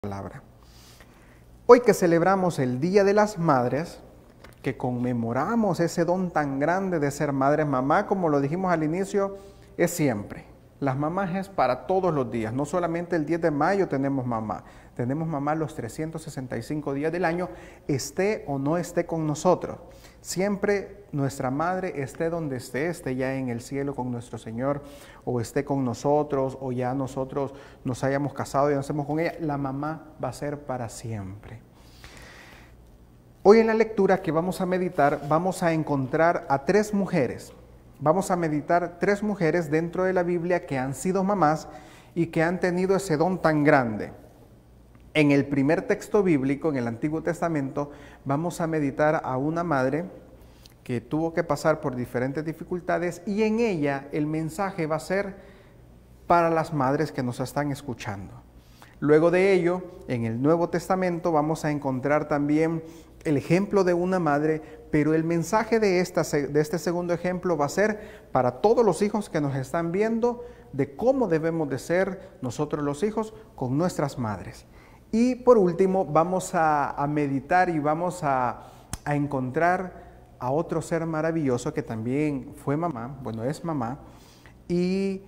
Palabra. Hoy que celebramos el Día de las Madres, que conmemoramos ese don tan grande de ser madre, mamá, como lo dijimos al inicio, es siempre. Las mamás es para todos los días, no solamente el 10 de mayo tenemos mamá los 365 días del año, esté o no esté con nosotros. Siempre nuestra madre esté donde esté ya en el cielo con nuestro Señor, o esté con nosotros, o ya nosotros nos hayamos casado y nos hacemos con ella, la mamá va a ser para siempre. Hoy en la lectura que vamos a meditar, vamos a encontrar a tres mujeres. Vamos a meditar tres mujeres dentro de la Biblia que han sido mamás y que han tenido ese don tan grande. En el primer texto bíblico, en el Antiguo Testamento, vamos a meditar a una madre que tuvo que pasar por diferentes dificultades y en ella el mensaje va a ser para las madres que nos están escuchando. Luego de ello, en el Nuevo Testamento vamos a encontrar también el ejemplo de una madre, pero el mensaje de este segundo ejemplo va a ser para todos los hijos que nos están viendo de cómo debemos de ser nosotros los hijos con nuestras madres. Y por último vamos a meditar y vamos a encontrar a otro ser maravilloso que también fue mamá, bueno, es mamá, y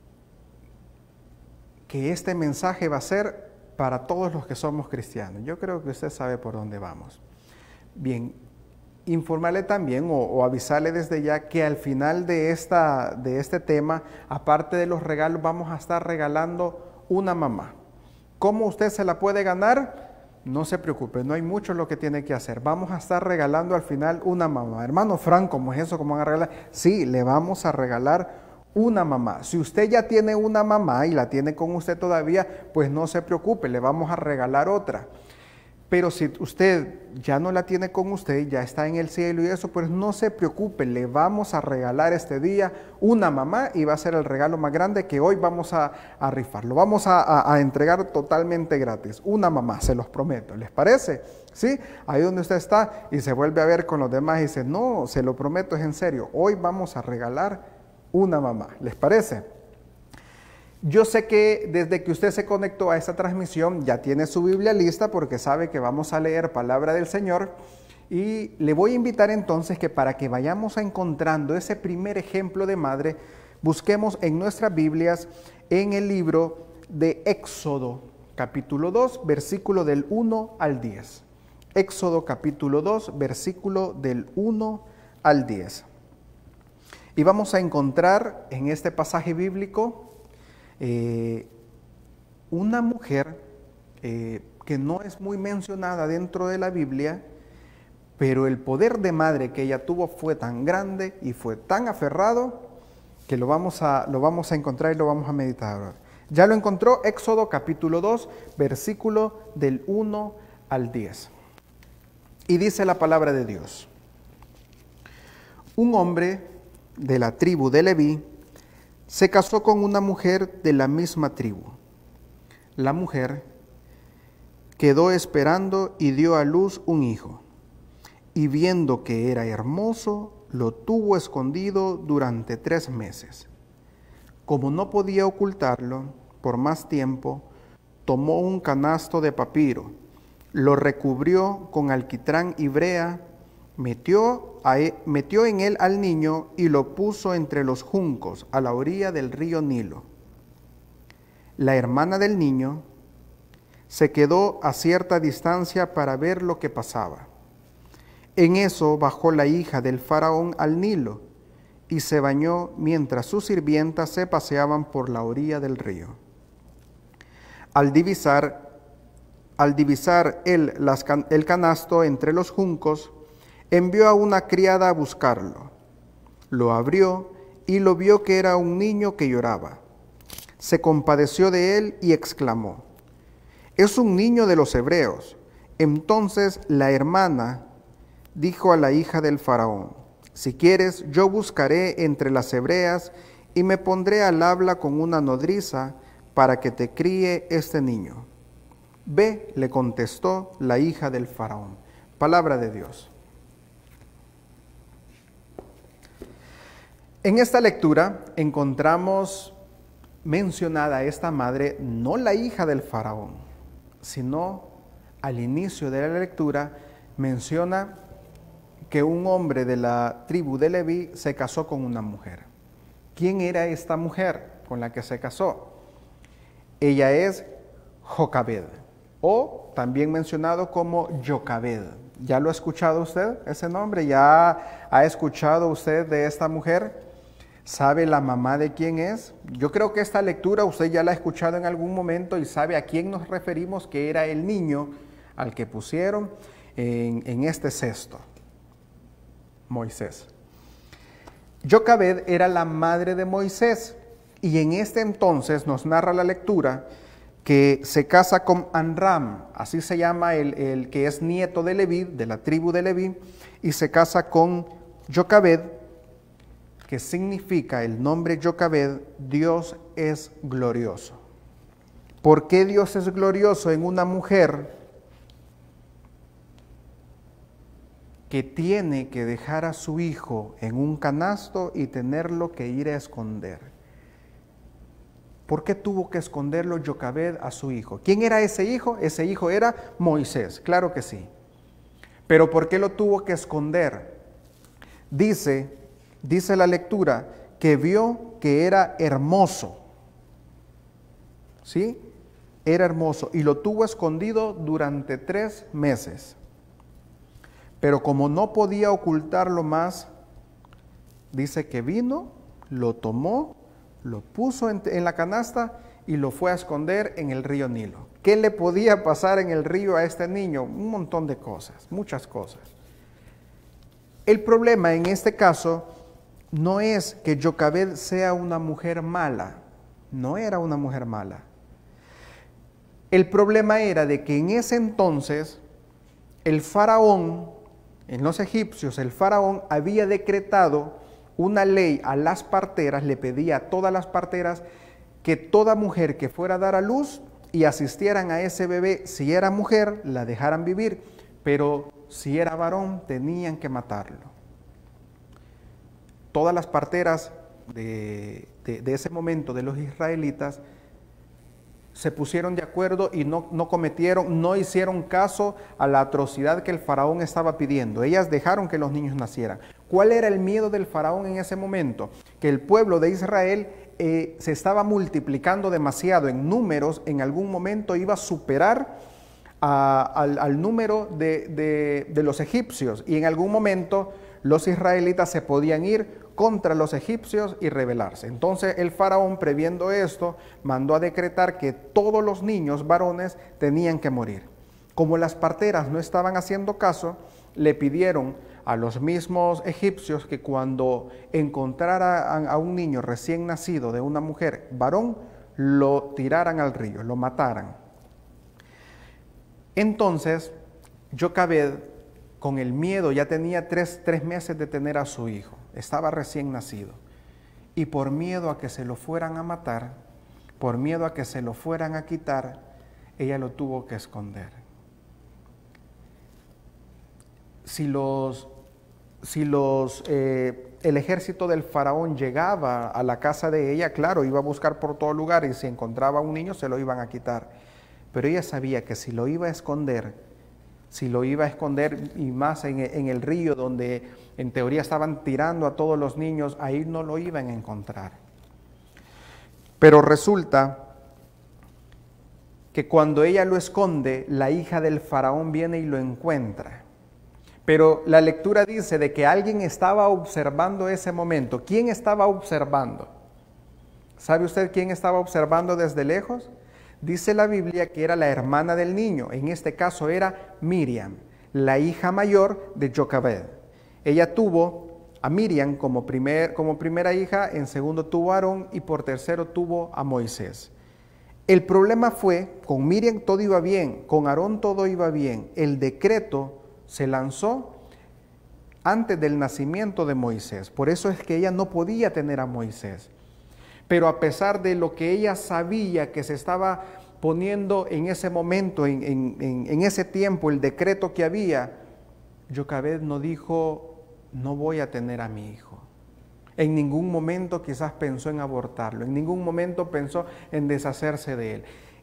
que este mensaje va a ser para todos los que somos cristianos. Yo creo que usted sabe por dónde vamos. Bien, informarle también o avisarle desde ya que al final de este tema, aparte de los regalos, vamos a estar regalando una mamá. ¿Cómo usted se la puede ganar? No se preocupe, no hay mucho lo que tiene que hacer. Vamos a estar regalando al final una mamá. Hermano Frank, ¿cómo es eso? ¿Cómo van a regalar? Sí, le vamos a regalar una mamá. Si usted ya tiene una mamá y la tiene con usted todavía, pues no se preocupe, le vamos a regalar otra. Pero si usted ya no la tiene con usted, ya está en el cielo y eso, pues no se preocupe, le vamos a regalar este día una mamá y va a ser el regalo más grande que hoy vamos a rifar. Lo vamos a entregar totalmente gratis. Una mamá, se los prometo. ¿Les parece? ¿Sí? Ahí donde usted está y se vuelve a ver con los demás y dice, no, se lo prometo, es en serio. Hoy vamos a regalar una mamá. ¿Les parece? Yo sé que desde que usted se conectó a esta transmisión ya tiene su Biblia lista porque sabe que vamos a leer palabra del Señor y le voy a invitar entonces que para que vayamos encontrando ese primer ejemplo de madre, busquemos en nuestras Biblias en el libro de Éxodo, capítulo 2, versículo del 1 al 10. Éxodo, capítulo 2, versículo del 1 al 10. Y vamos a encontrar en este pasaje bíblico una mujer que no es muy mencionada dentro de la Biblia, pero el poder de madre que ella tuvo fue tan grande y fue tan aferrado que lo vamos a encontrar y lo vamos a meditar. Ya lo encontró, Éxodo capítulo 2, versículo del 1 al 10. Y dice la palabra de Dios: un hombre de la tribu de Leví se casó con una mujer de la misma tribu. La mujer quedó esperando y dio a luz un hijo, y viendo que era hermoso, lo tuvo escondido durante 3 meses. Como no podía ocultarlo por más tiempo, tomó un canasto de papiro, lo recubrió con alquitrán y brea, metió en él al niño y lo puso entre los juncos a la orilla del río Nilo. La hermana del niño se quedó a cierta distancia para ver lo que pasaba. En eso bajó la hija del faraón al Nilo y se bañó mientras sus sirvientas se paseaban por la orilla del río. Al divisar el canasto entre los juncos, envió a una criada a buscarlo. Lo abrió y lo vio que era un niño que lloraba. Se compadeció de él y exclamó: «Es un niño de los hebreos». Entonces la hermana dijo a la hija del faraón: «Si quieres, yo buscaré entre las hebreas y me pondré al habla con una nodriza para que te críe este niño». «Ve», le contestó la hija del faraón. Palabra de Dios. En esta lectura encontramos mencionada a esta madre, no la hija del faraón, sino al inicio de la lectura menciona que un hombre de la tribu de Leví se casó con una mujer. ¿Quién era esta mujer con la que se casó? Ella es Jocabed, o también mencionado como Jocabed. ¿Ya lo ha escuchado usted ese nombre? ¿Ya ha escuchado usted de esta mujer? ¿Sabe la mamá de quién es? Yo creo que esta lectura usted ya la ha escuchado en algún momento y sabe a quién nos referimos, que era el niño al que pusieron en este cesto. Moisés. Jocabed era la madre de Moisés y en este entonces nos narra la lectura que se casa con Amram, así se llama el que es nieto de Leví, de la tribu de Leví, y se casa con Jocabed, que significa el nombre Jocabed, Dios es glorioso. ¿Por qué Dios es glorioso en una mujer que tiene que dejar a su hijo en un canasto y tenerlo que ir a esconder? ¿Por qué tuvo que esconderlo Jocabed a su hijo? ¿Quién era ese hijo? Ese hijo era Moisés, claro que sí. Pero ¿por qué lo tuvo que esconder? Dice la lectura que vio que era hermoso. ¿Sí? Era hermoso y lo tuvo escondido durante 3 meses. Pero como no podía ocultarlo más, dice que vino, lo tomó, lo puso en la canasta y lo fue a esconder en el río Nilo. ¿Qué le podía pasar en el río a este niño? Un montón de cosas, muchas cosas. El problema en este caso no es que Jocabed sea una mujer mala, no era una mujer mala. El problema era de que en ese entonces el faraón, en los egipcios, el faraón había decretado una ley a las parteras, le pedía a todas las parteras que toda mujer que fuera a dar a luz y asistieran a ese bebé, si era mujer, la dejaran vivir, pero si era varón, tenían que matarlo. Todas las parteras de ese momento de los israelitas se pusieron de acuerdo y no hicieron caso a la atrocidad que el faraón estaba pidiendo. Ellas dejaron que los niños nacieran. ¿Cuál era el miedo del faraón en ese momento? Que el pueblo de Israel se estaba multiplicando demasiado en números, en algún momento iba a superar al número de los egipcios, y en algún momento los israelitas se podían ir contra los egipcios y rebelarse. Entonces el faraón, previendo esto, mandó a decretar que todos los niños varones tenían que morir. Como las parteras no estaban haciendo caso, le pidieron a los mismos egipcios que cuando encontraran a un niño recién nacido de una mujer varón, lo tiraran al río, lo mataran. Entonces, Jocabed, con el miedo, ya tenía tres meses de tener a su hijo, estaba recién nacido, y por miedo a que se lo fueran a matar, por miedo a que se lo fueran a quitar, ella lo tuvo que esconder. El ejército del faraón llegaba a la casa de ella, claro, iba a buscar por todo lugar, y si encontraba a un niño se lo iban a quitar. Pero ella sabía que si lo iba a esconder, y más en el río donde en teoría estaban tirando a todos los niños, ahí no lo iban a encontrar. Pero resulta que cuando ella lo esconde, la hija del faraón viene y lo encuentra. Pero la lectura dice de que alguien estaba observando ese momento. ¿Quién estaba observando? ¿Sabe usted quién estaba observando desde lejos? Dice la Biblia que era la hermana del niño. En este caso era Miriam, la hija mayor de Jocabed. Ella tuvo a Miriam como primera hija, en segundo tuvo a Aarón y por tercero tuvo a Moisés. El problema fue, con Miriam todo iba bien, con Aarón todo iba bien. El decreto se lanzó antes del nacimiento de Moisés. Por eso es que ella no podía tener a Moisés. Pero a pesar de lo que ella sabía que se estaba poniendo en ese momento, en ese tiempo, el decreto que había, Jocabed no dijo, no voy a tener a mi hijo. En ningún momento quizás pensó en abortarlo, en ningún momento pensó en deshacerse de él.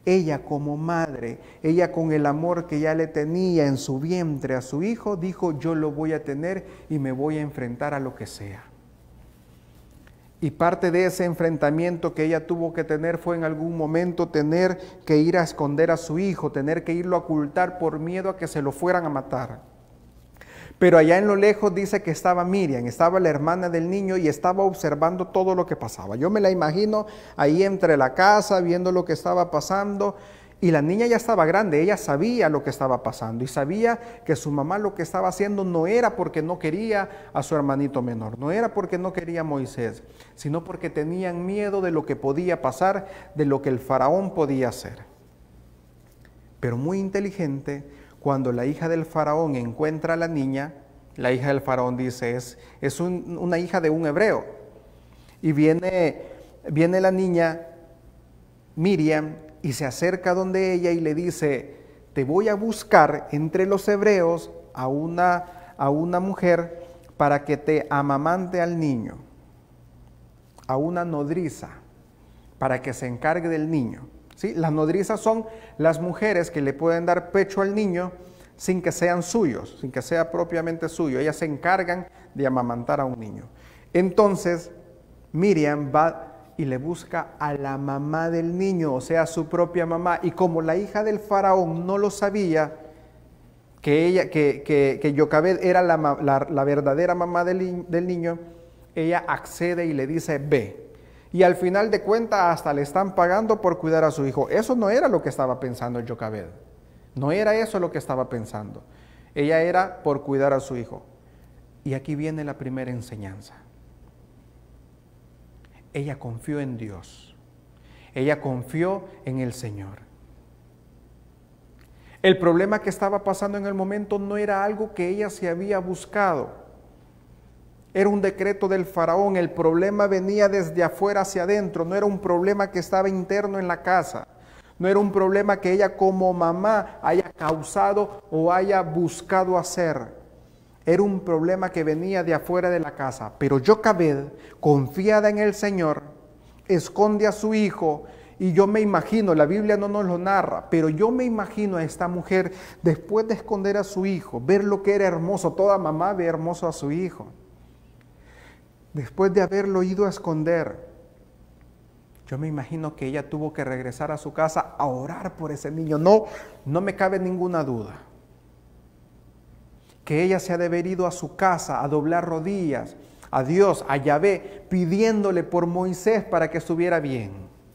ella como madre, ella con el amor que ya le tenía en su vientre a su hijo, dijo, yo lo voy a tener y me voy a enfrentar a lo que sea. Y parte de ese enfrentamiento que ella tuvo que tener fue en algún momento tener que ir a esconder a su hijo, tener que irlo a ocultar por miedo a que se lo fueran a matar. Pero allá en lo lejos dice que estaba Miriam, estaba la hermana del niño y estaba observando todo lo que pasaba. Yo me la imagino ahí entre la casa viendo lo que estaba pasando. Y la niña ya estaba grande, ella sabía lo que estaba pasando y sabía que su mamá lo que estaba haciendo no era porque no quería a su hermanito menor, no era porque no quería a Moisés, sino porque tenían miedo de lo que podía pasar, de lo que el faraón podía hacer. Pero muy inteligente, cuando la hija del faraón encuentra a la niña, la hija del faraón dice, es una hija de un hebreo. Y viene la niña, Miriam, y se acerca donde ella y le dice, te voy a buscar entre los hebreos a una mujer para que te amamante al niño, a una nodriza, para que se encargue del niño. ¿Sí? Las nodrizas son las mujeres que le pueden dar pecho al niño sin que sean suyos, sin que sea propiamente suyo. Ellas se encargan de amamantar a un niño. Entonces, Miriam va y le busca a la mamá del niño, o sea, su propia mamá. Y como la hija del faraón no lo sabía, que Jocabed era la verdadera mamá del niño, ella accede y le dice, ve. Y al final de cuentas hasta le están pagando por cuidar a su hijo. Eso no era lo que estaba pensando Jocabed. No era eso lo que estaba pensando. Ella era por cuidar a su hijo. Y aquí viene la primera enseñanza. Ella confió en Dios. Ella confió en el Señor. El problema que estaba pasando en el momento no era algo que ella se había buscado. Era un decreto del faraón. El problema venía desde afuera hacia adentro. No era un problema que estaba interno en la casa. No era un problema que ella como mamá haya causado o haya buscado hacer. Era un problema que venía de afuera de la casa. Pero Jocabed, confiada en el Señor, esconde a su hijo. Y yo me imagino, la Biblia no nos lo narra, pero yo me imagino a esta mujer, después de esconder a su hijo, ver lo que era hermoso. Toda mamá ve hermoso a su hijo. Después de haberlo ido a esconder, yo me imagino que ella tuvo que regresar a su casa a orar por ese niño. No me cabe ninguna duda que ella se ha de haber ido a su casa a doblar rodillas a Dios, a Yahvé, pidiéndole por Moisés para que estuviera bien.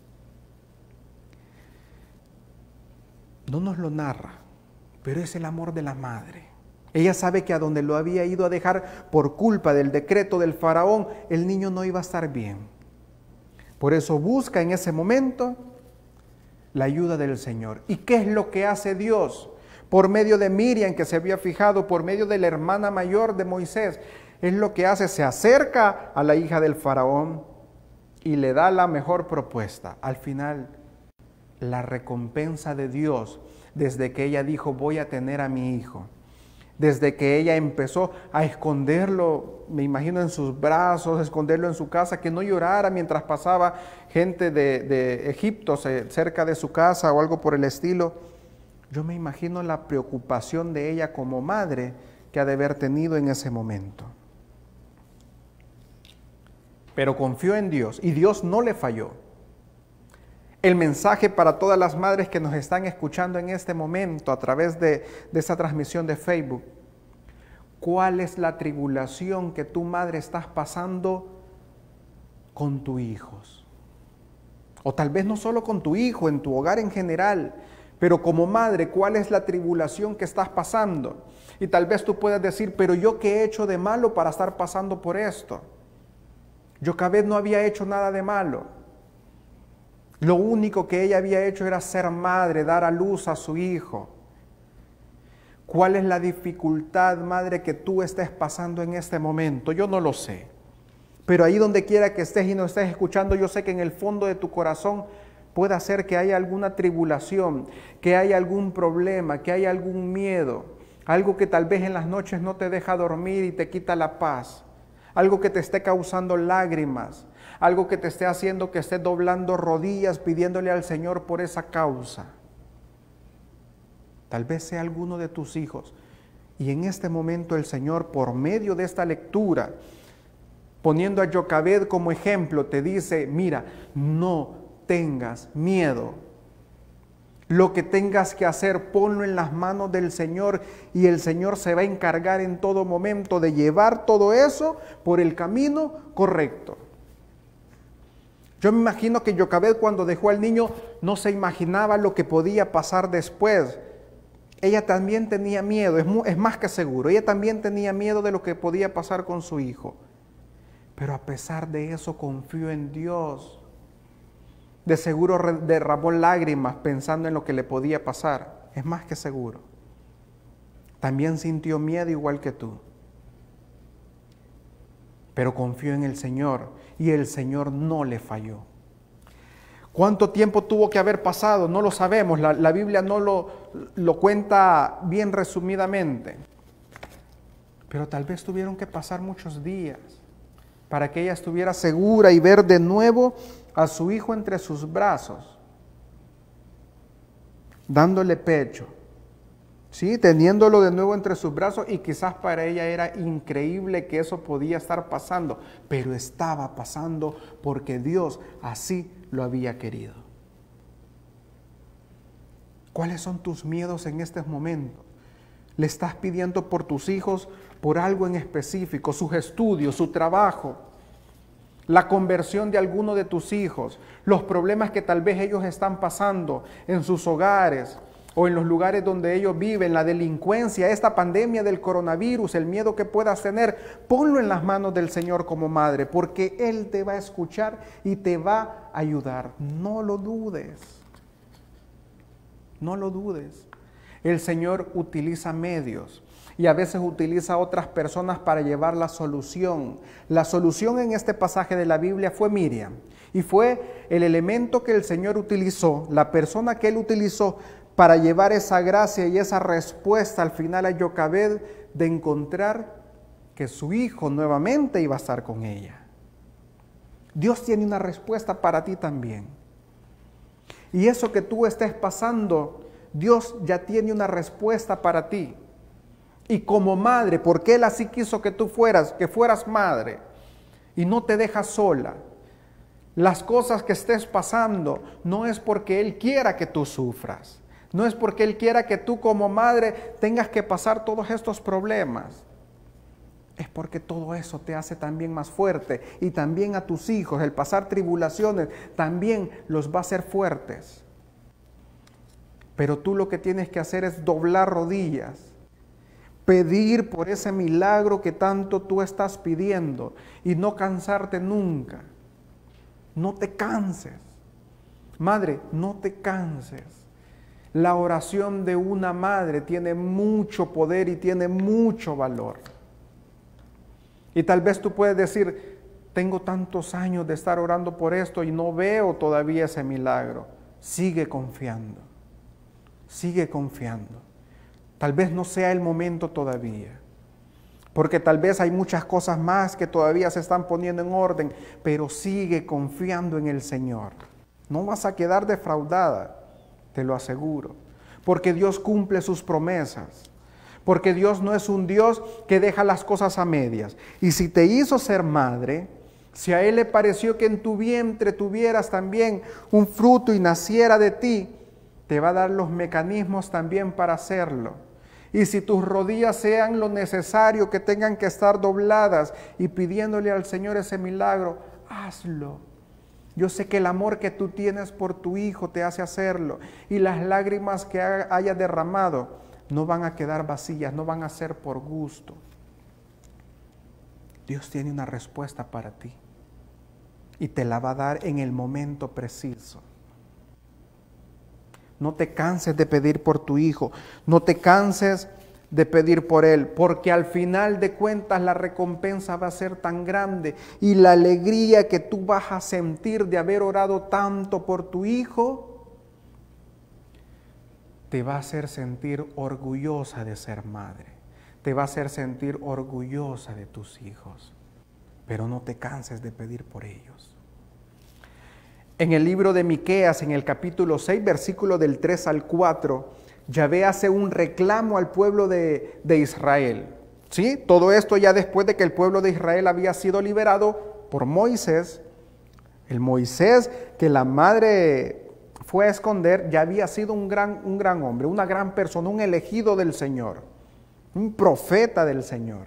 No nos lo narra, pero es el amor de la madre. Ella sabe que a donde lo había ido a dejar por culpa del decreto del faraón, el niño no iba a estar bien. Por eso busca en ese momento la ayuda del Señor. ¿Y qué es lo que hace Dios? Por medio de Miriam, que se había fijado, por medio de la hermana mayor de Moisés, es lo que hace, se acerca a la hija del faraón y le da la mejor propuesta. Al final, la recompensa de Dios, desde que ella dijo, voy a tener a mi hijo, desde que ella empezó a esconderlo, me imagino en sus brazos, esconderlo en su casa, que no llorara mientras pasaba gente de Egipto cerca de su casa o algo por el estilo. Yo me imagino la preocupación de ella como madre que ha de haber tenido en ese momento. Pero confió en Dios y Dios no le falló. El mensaje para todas las madres que nos están escuchando en este momento a través de esta transmisión de Facebook. ¿Cuál es la tribulación que tu madre estás pasando con tus hijos? O tal vez no solo con tu hijo, en tu hogar en general, pero como madre, ¿cuál es la tribulación que estás pasando? Y tal vez tú puedas decir, pero ¿yo qué he hecho de malo para estar pasando por esto? Jocabed no había hecho nada de malo. Lo único que ella había hecho era ser madre, dar a luz a su hijo. ¿Cuál es la dificultad, madre, que tú estés pasando en este momento? Yo no lo sé. Pero ahí donde quiera que estés y no estés escuchando, yo sé que en el fondo de tu corazón puede ser que haya alguna tribulación, que haya algún problema, que haya algún miedo, algo que tal vez en las noches no te deja dormir y te quita la paz, algo que te esté causando lágrimas, algo que te esté haciendo que estés doblando rodillas pidiéndole al Señor por esa causa. Tal vez sea alguno de tus hijos. Y en este momento el Señor, por medio de esta lectura, poniendo a Jocabed como ejemplo, te dice, mira, no tengas miedo. Lo que tengas que hacer, ponlo en las manos del Señor y el Señor se va a encargar en todo momento de llevar todo eso por el camino correcto. Yo me imagino que Jocabed, cuando dejó al niño, no se imaginaba lo que podía pasar después. Ella también tenía miedo, es más que seguro, ella también tenía miedo de lo que podía pasar con su hijo. Pero a pesar de eso confió en Dios. De seguro derramó lágrimas pensando en lo que le podía pasar. Es más que seguro. También sintió miedo igual que tú. Pero confió en el Señor y el Señor no le falló. ¿Cuánto tiempo tuvo que haber pasado? No lo sabemos. La Biblia no lo cuenta bien resumidamente. Pero tal vez tuvieron que pasar muchos días para que ella estuviera segura y ver de nuevo a su hijo entre sus brazos, dándole pecho, ¿sí? Teniéndolo de nuevo entre sus brazos, y quizás para ella era increíble que eso podía estar pasando, pero estaba pasando porque Dios así lo había querido. ¿Cuáles son tus miedos en estos momentos? ¿Le estás pidiendo por tus hijos, por algo en específico, sus estudios, su trabajo, la conversión de alguno de tus hijos, los problemas que tal vez ellos están pasando en sus hogares o en los lugares donde ellos viven, la delincuencia, esta pandemia del coronavirus, el miedo que puedas tener? Ponlo en las manos del Señor como madre, porque Él te va a escuchar y te va a ayudar. No lo dudes. No lo dudes. El Señor utiliza medios y a veces utiliza a otras personas para llevar la solución. La solución en este pasaje de la Biblia fue Miriam, y fue el elemento que el Señor utilizó, la persona que Él utilizó para llevar esa gracia y esa respuesta al final a Jocabed de encontrar que su hijo nuevamente iba a estar con ella. Dios tiene una respuesta para ti también. Y eso que tú estés pasando, Dios ya tiene una respuesta para ti. Y como madre, porque Él así quiso que tú fueras madre, y no te dejas sola. Las cosas que estés pasando no es porque Él quiera que tú sufras, no es porque Él quiera que tú como madre tengas que pasar todos estos problemas. Es porque todo eso te hace también más fuerte, y también a tus hijos, el pasar tribulaciones, también los va a hacer fuertes. Pero tú lo que tienes que hacer es doblar rodillas, pedir por ese milagro que tanto tú estás pidiendo y no cansarte nunca. No te canses. Madre, no te canses. La oración de una madre tiene mucho poder y tiene mucho valor. Y tal vez tú puedes decir, tengo tantos años de estar orando por esto y no veo todavía ese milagro. Sigue confiando. Sigue confiando. Tal vez no sea el momento todavía, porque tal vez hay muchas cosas más que todavía se están poniendo en orden, pero sigue confiando en el Señor. No vas a quedar defraudada, te lo aseguro, porque Dios cumple sus promesas, porque Dios no es un Dios que deja las cosas a medias. Y si te hizo ser madre, si a Él le pareció que en tu vientre tuvieras también un fruto y naciera de ti, te va a dar los mecanismos también para hacerlo. Y si tus rodillas sean lo necesario, que tengan que estar dobladas y pidiéndole al Señor ese milagro, hazlo. Yo sé que el amor que tú tienes por tu hijo te hace hacerlo, y las lágrimas que haya derramado no van a quedar vacías, no van a ser por gusto. Dios tiene una respuesta para ti y te la va a dar en el momento preciso. No te canses de pedir por tu hijo, no te canses de pedir por él, porque al final de cuentas la recompensa va a ser tan grande, y la alegría que tú vas a sentir de haber orado tanto por tu hijo te va a hacer sentir orgullosa de ser madre, te va a hacer sentir orgullosa de tus hijos. Pero no te canses de pedir por ellos. En el libro de Miqueas, en el capítulo 6, versículo del 3 al 4, Yahvé hace un reclamo al pueblo de Israel. ¿Sí? Todo esto ya después de que el pueblo de Israel había sido liberado por Moisés. El Moisés que la madre fue a esconder ya había sido un gran hombre, una gran persona, un elegido del Señor, un profeta del Señor.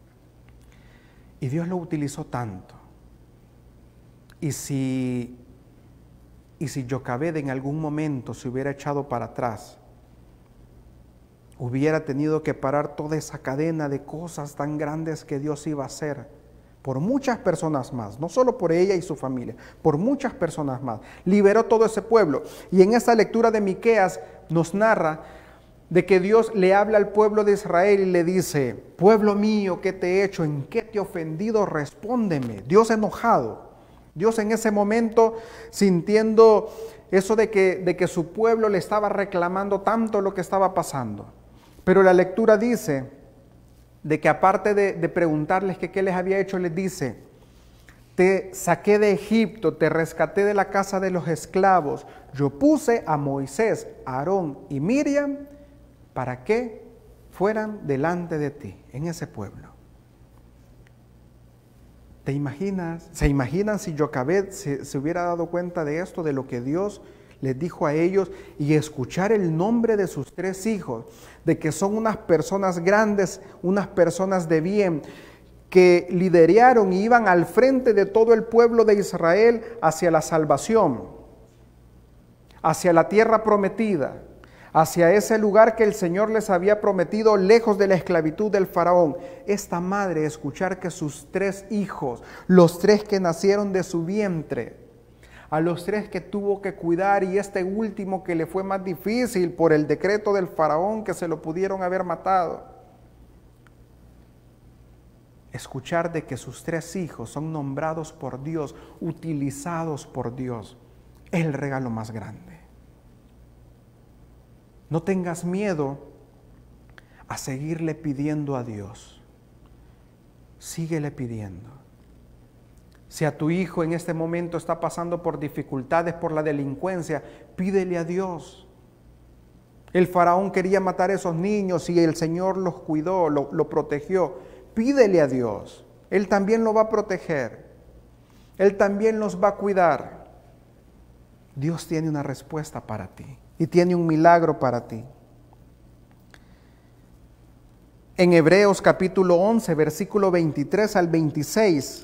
Y Dios lo utilizó tanto. Y si Jocabed en algún momento se hubiera echado para atrás, hubiera tenido que parar toda esa cadena de cosas tan grandes que Dios iba a hacer por muchas personas más, no solo por ella y su familia, por muchas personas más. Liberó todo ese pueblo. Y en esta lectura de Miqueas nos narra de que Dios le habla al pueblo de Israel y le dice: pueblo mío, ¿qué te he hecho? ¿En qué te he ofendido? Respóndeme. Dios enojado. Dios en ese momento sintiendo eso de que su pueblo le estaba reclamando tanto lo que estaba pasando. Pero la lectura dice de que aparte de preguntarles que qué les había hecho, les dice: te saqué de Egipto, te rescaté de la casa de los esclavos. Yo puse a Moisés, Aarón y Miriam para que fueran delante de ti en ese pueblo. ¿Te imaginas? ¿Se imaginan si Jocabed se hubiera dado cuenta de esto, de lo que Dios les dijo a ellos, y escuchar el nombre de sus 3 hijos, de que son unas personas grandes, unas personas de bien, que lideraron y iban al frente de todo el pueblo de Israel hacia la salvación, hacia la tierra prometida, hacia ese lugar que el Señor les había prometido, lejos de la esclavitud del faraón? Esta madre, escuchar que sus 3 hijos, los 3 que nacieron de su vientre, a los 3 que tuvo que cuidar, y este último que le fue más difícil por el decreto del faraón, que se lo pudieron haber matado. Escuchar de que sus 3 hijos son nombrados por Dios, utilizados por Dios, es el regalo más grande. No tengas miedo a seguirle pidiendo a Dios. Síguele pidiendo. Si a tu hijo en este momento está pasando por dificultades por la delincuencia, pídele a Dios. El faraón quería matar a esos niños y el Señor los cuidó, lo protegió. Pídele a Dios. Él también lo va a proteger. Él también los va a cuidar. Dios tiene una respuesta para ti y tiene un milagro para ti. En Hebreos capítulo 11, versículo 23 al 26,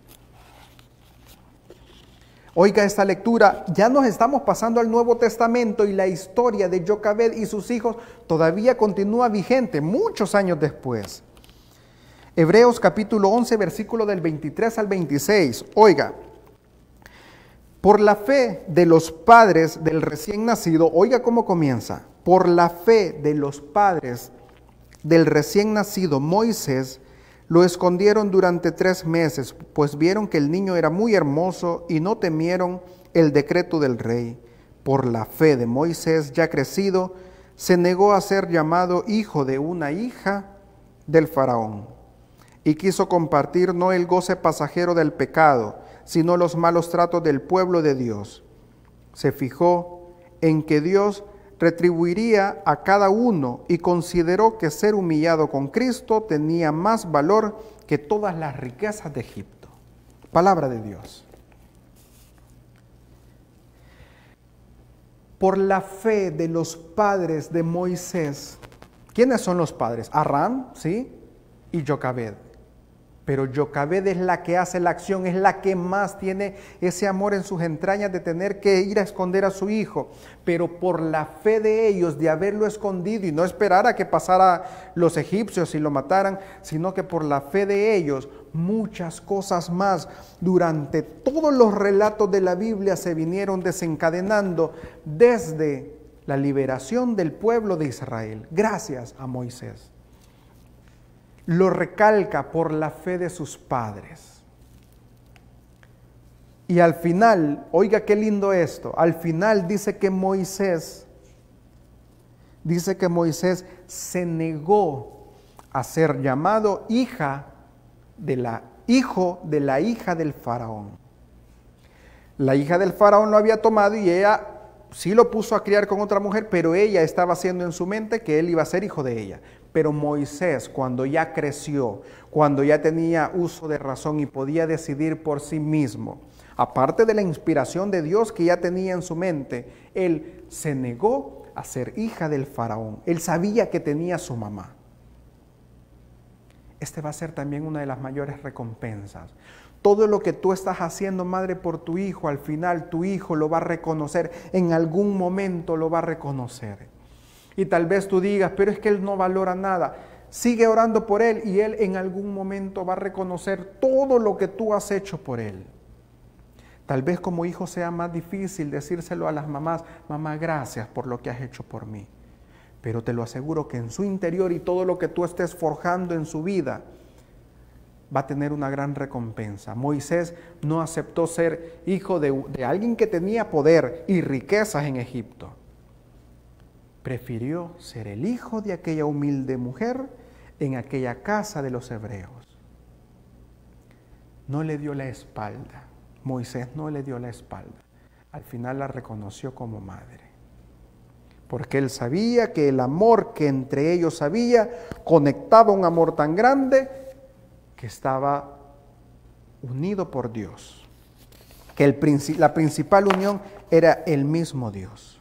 oiga esta lectura. Ya nos estamos pasando al Nuevo Testamento y la historia de Jocabed y sus hijos todavía continúa vigente muchos años después. Hebreos capítulo 11, versículo del 23 al 26. Oiga, por la fe de los padres del recién nacido, oiga cómo comienza. Por la fe de los padres del recién nacido Moisés, lo escondieron durante 3 meses, pues vieron que el niño era muy hermoso y no temieron el decreto del rey. Por la fe de Moisés, ya crecido, se negó a ser llamado hijo de una hija del faraón, y quiso compartir no el goce pasajero del pecado, sino los malos tratos del pueblo de Dios. Se fijó en que Dios retribuiría a cada uno y consideró que ser humillado con Cristo tenía más valor que todas las riquezas de Egipto. Palabra de Dios. Por la fe de los padres de Moisés. ¿Quiénes son los padres? Aram, ¿sí? Y Jocabed. Pero Jocabed es la que hace la acción, es la que más tiene ese amor en sus entrañas de tener que ir a esconder a su hijo. Pero por la fe de ellos, de haberlo escondido y no esperar a que pasara los egipcios y lo mataran, sino que por la fe de ellos, muchas cosas más durante todos los relatos de la Biblia se vinieron desencadenando desde la liberación del pueblo de Israel, gracias a Moisés. Lo recalca por la fe de sus padres. Y al final, oiga qué lindo esto, al final dice que Moisés se negó a ser llamado hijo de la hija del faraón. La hija del faraón lo había tomado y ella sí lo puso a criar con otra mujer, pero ella estaba haciendo en su mente que él iba a ser hijo de ella. Pero Moisés, cuando ya creció, cuando ya tenía uso de razón y podía decidir por sí mismo, aparte de la inspiración de Dios que ya tenía en su mente, él se negó a ser hija del faraón. Él sabía que tenía a su mamá. Este va a ser también una de las mayores recompensas. Todo lo que tú estás haciendo, madre, por tu hijo, al final tu hijo lo va a reconocer, en algún momento lo va a reconocer. Y tal vez tú digas, pero es que él no valora nada. Sigue orando por él y él en algún momento va a reconocer todo lo que tú has hecho por él. Tal vez como hijo sea más difícil decírselo a las mamás, mamá, gracias por lo que has hecho por mí. Pero te lo aseguro que en su interior y todo lo que tú estés forjando en su vida, va a tener una gran recompensa. Moisés no aceptó ser hijo de alguien que tenía poder y riquezas en Egipto. Prefirió ser el hijo de aquella humilde mujer en aquella casa de los hebreos. No le dio la espalda. Moisés no le dio la espalda. Al final la reconoció como madre. Porque él sabía que el amor que entre ellos había conectaba un amor tan grande que estaba unido por Dios, que la principal unión era el mismo Dios.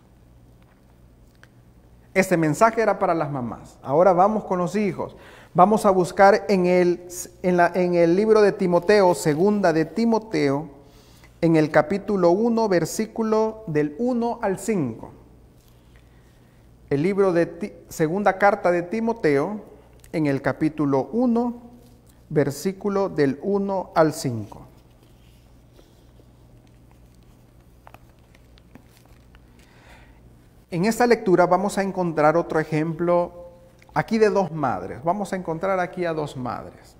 Este mensaje era para las mamás. Ahora vamos con los hijos. Vamos a buscar en el libro de Timoteo, segunda de Timoteo, en el capítulo 1, versículo del 1 al 5. El libro de segunda carta de Timoteo, en el capítulo 1, versículo del 1 al 5. En esta lectura vamos a encontrar otro ejemplo aquí de dos madres. Vamos a encontrar aquí a dos madres.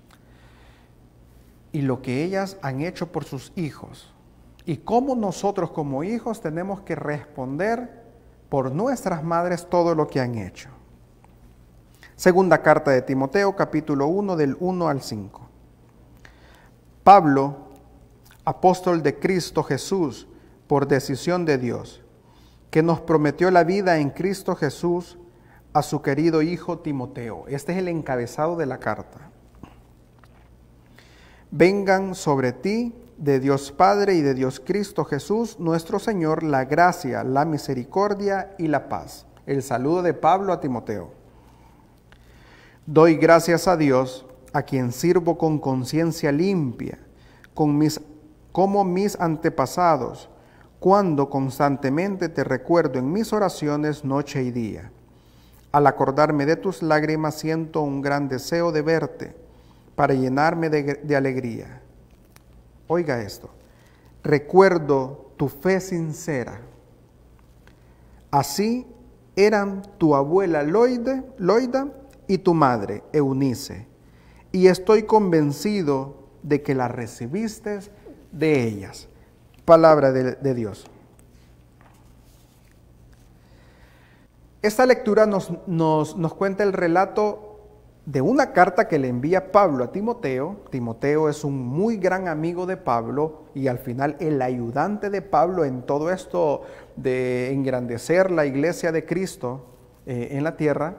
Y lo que ellas han hecho por sus hijos. Y cómo nosotros como hijos tenemos que responder por nuestras madres todo lo que han hecho. Segunda carta de Timoteo, capítulo 1, del 1 al 5. Pablo, apóstol de Cristo Jesús, por decisión de Dios, que nos prometió la vida en Cristo Jesús, a su querido hijo Timoteo. Este es el encabezado de la carta. Vengan sobre ti, de Dios Padre y de Dios Cristo Jesús, nuestro Señor, la gracia, la misericordia y la paz. El saludo de Pablo a Timoteo. Doy gracias a Dios, a quien sirvo con conciencia limpia, como mis antepasados, cuando constantemente te recuerdo en mis oraciones noche y día. Al acordarme de tus lágrimas siento un gran deseo de verte, para llenarme de alegría. Oiga esto, recuerdo tu fe sincera. Así eran tu abuela Loida y tu madre Eunice, y estoy convencido de que la recibiste de ellas. Palabra de Dios. Esta lectura nos cuenta el relato de una carta que le envía Pablo a Timoteo. Timoteo es un muy gran amigo de Pablo y al final el ayudante de Pablo en todo esto de engrandecer la iglesia de Cristo en la tierra.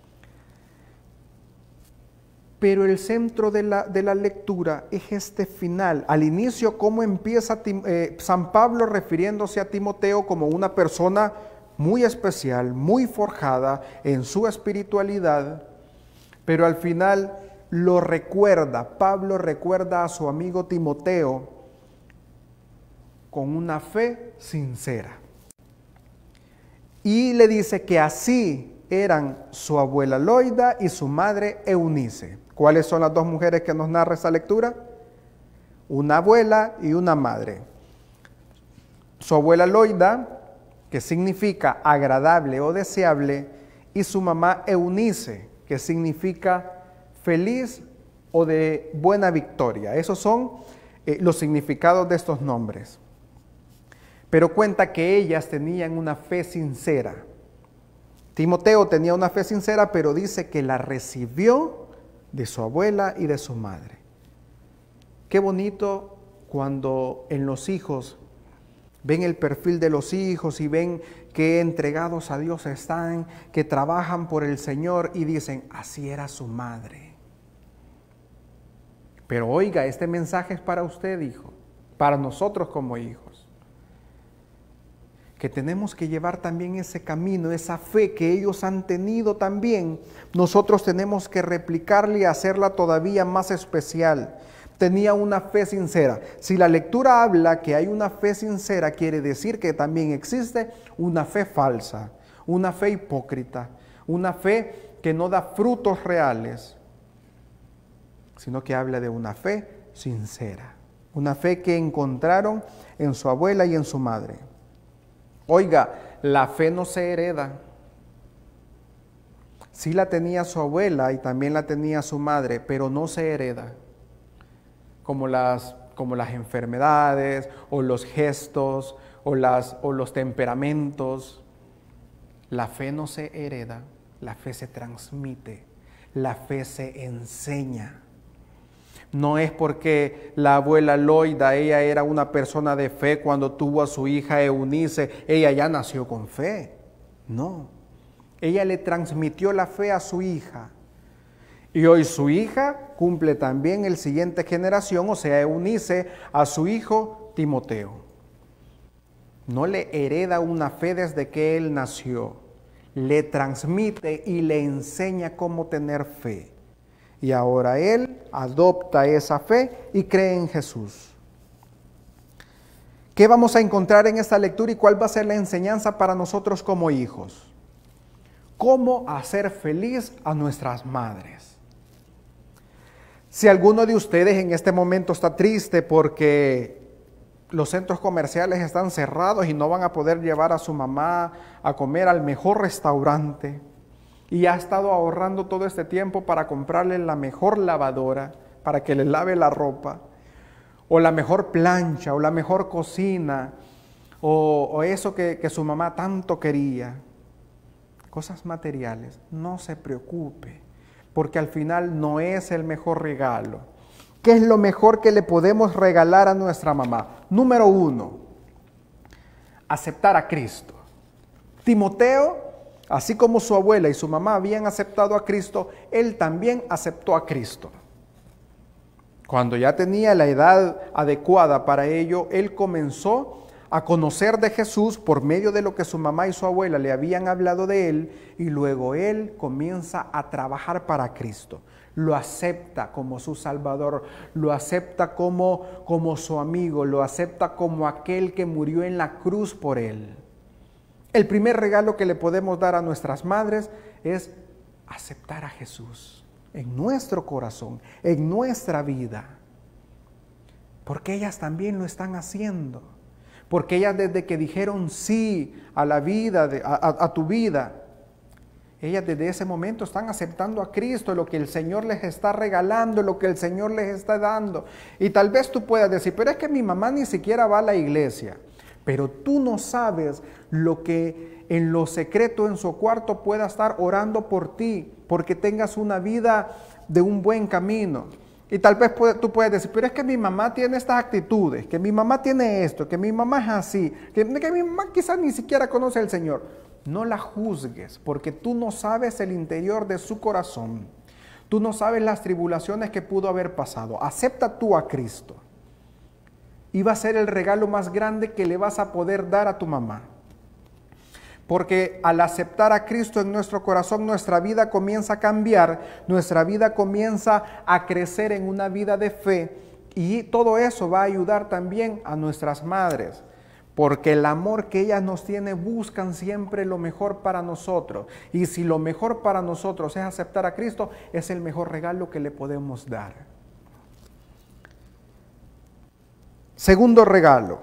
Pero el centro de la lectura es este final. Al inicio, cómo empieza San Pablo refiriéndose a Timoteo como una persona muy especial, muy forjada en su espiritualidad. Pero al final lo recuerda, Pablo recuerda a su amigo Timoteo con una fe sincera. Y le dice que así eran su abuela Loida y su madre Eunice. ¿Cuáles son las dos mujeres que nos narra esta lectura? Una abuela y una madre. Su abuela Loida, que significa agradable o deseable, y su mamá Eunice, que significa feliz o de buena victoria. Esos son los significados de estos nombres. Pero cuenta que ellas tenían una fe sincera. Timoteo tenía una fe sincera, pero dice que la recibió de su abuela y de su madre. Qué bonito cuando en los hijos ven el perfil de los hijos y ven que entregados a Dios están, que trabajan por el Señor y dicen, así era su madre. Pero oiga, este mensaje es para usted, hijo, para nosotros como hijos, que tenemos que llevar también ese camino, esa fe que ellos han tenido también. Nosotros tenemos que replicarla y hacerla todavía más especial. Tenía una fe sincera. Si la lectura habla que hay una fe sincera, quiere decir que también existe una fe falsa, una fe hipócrita, una fe que no da frutos reales, sino que habla de una fe sincera, una fe que encontraron en su abuela y en su madre. Oiga, la fe no se hereda. Sí la tenía su abuela y también la tenía su madre, pero no se hereda. Como las enfermedades o los gestos o los temperamentos. La fe no se hereda, la fe se transmite, la fe se enseña. No es porque la abuela Loida, ella era una persona de fe cuando tuvo a su hija Eunice, ella ya nació con fe. No, ella le transmitió la fe a su hija. Y hoy su hija cumple también el siguiente generación, o sea, Eunice, a su hijo Timoteo. No le hereda una fe desde que él nació, le transmite y le enseña cómo tener fe. Y ahora él adopta esa fe y cree en Jesús. ¿Qué vamos a encontrar en esta lectura y cuál va a ser la enseñanza para nosotros como hijos? ¿Cómo hacer feliz a nuestras madres? Si alguno de ustedes en este momento está triste porque los centros comerciales están cerrados y no van a poder llevar a su mamá a comer al mejor restaurante, y ha estado ahorrando todo este tiempo para comprarle la mejor lavadora, para que le lave la ropa, o la mejor plancha, o la mejor cocina, o eso que su mamá tanto quería, cosas materiales, no se preocupe, porque al final no es el mejor regalo. ¿Qué es lo mejor que le podemos regalar a nuestra mamá? Número 1, aceptar a Cristo. Timoteo, así como su abuela y su mamá habían aceptado a Cristo, él también aceptó a Cristo. Cuando ya tenía la edad adecuada para ello, él comenzó a conocer de Jesús por medio de lo que su mamá y su abuela le habían hablado de él, y luego él comienza a trabajar para Cristo. Lo acepta como su Salvador, lo acepta como su amigo, lo acepta como aquel que murió en la cruz por él. El primer regalo que le podemos dar a nuestras madres es aceptar a Jesús en nuestro corazón, en nuestra vida. Porque ellas también lo están haciendo. Porque ellas desde que dijeron sí a la vida, a tu vida, ellas desde ese momento están aceptando a Cristo, lo que el Señor les está regalando, lo que el Señor les está dando. Y tal vez tú puedas decir, pero es que mi mamá ni siquiera va a la iglesia. Pero tú no sabes lo que en lo secreto en su cuarto pueda estar orando por ti, porque tengas una vida de un buen camino. Y tal vez tú puedes decir, pero es que mi mamá tiene estas actitudes, que mi mamá tiene esto, que mi mamá es así, que mi mamá quizás ni siquiera conoce al Señor. No la juzgues, porque tú no sabes el interior de su corazón. Tú no sabes las tribulaciones que pudo haber pasado. Acepta tú a Cristo. Y va a ser el regalo más grande que le vas a poder dar a tu mamá. Porque al aceptar a Cristo en nuestro corazón, nuestra vida comienza a cambiar, nuestra vida comienza a crecer en una vida de fe, y todo eso va a ayudar también a nuestras madres, porque el amor que ellas nos tienen buscan siempre lo mejor para nosotros, y si lo mejor para nosotros es aceptar a Cristo, es el mejor regalo que le podemos dar. Segundo regalo,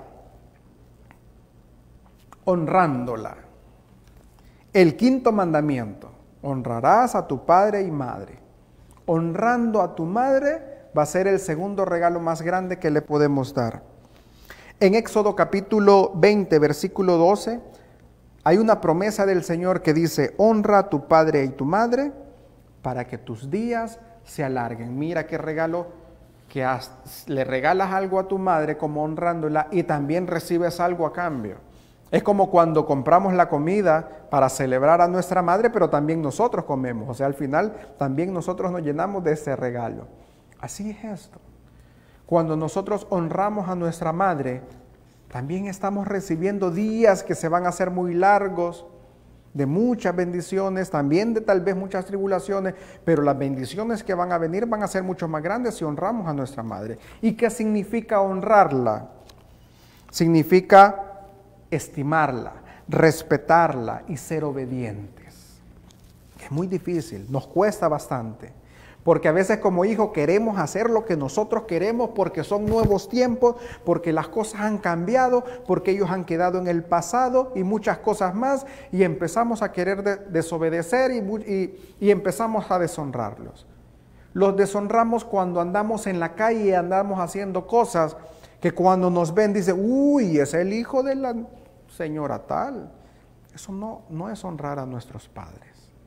honrándola. El quinto mandamiento, honrarás a tu padre y madre. Honrando a tu madre va a ser el segundo regalo más grande que le podemos dar. En Éxodo capítulo 20, versículo 12, hay una promesa del Señor que dice, honra a tu padre y tu madre para que tus días se alarguen. Mira qué regalo que le regalas algo a tu madre como honrándola y también recibes algo a cambio. Es como cuando compramos la comida para celebrar a nuestra madre, pero también nosotros comemos. O sea, al final también nosotros nos llenamos de ese regalo. Así es esto. Cuando nosotros honramos a nuestra madre, también estamos recibiendo días que se van a hacer muy largos, de muchas bendiciones, también de tal vez muchas tribulaciones, pero las bendiciones que van a venir van a ser mucho más grandes si honramos a nuestra madre. ¿Y qué significa honrarla? Significa estimarla, respetarla y ser obedientes. Es muy difícil, nos cuesta bastante, porque a veces como hijos queremos hacer lo que nosotros queremos porque son nuevos tiempos, porque las cosas han cambiado, porque ellos han quedado en el pasado y muchas cosas más, y empezamos a querer desobedecer y empezamos a deshonrarlos. Los deshonramos cuando andamos en la calle y andamos haciendo cosas que cuando nos ven dicen, uy, es el hijo de la señora tal. Eso no es honrar a nuestros padres.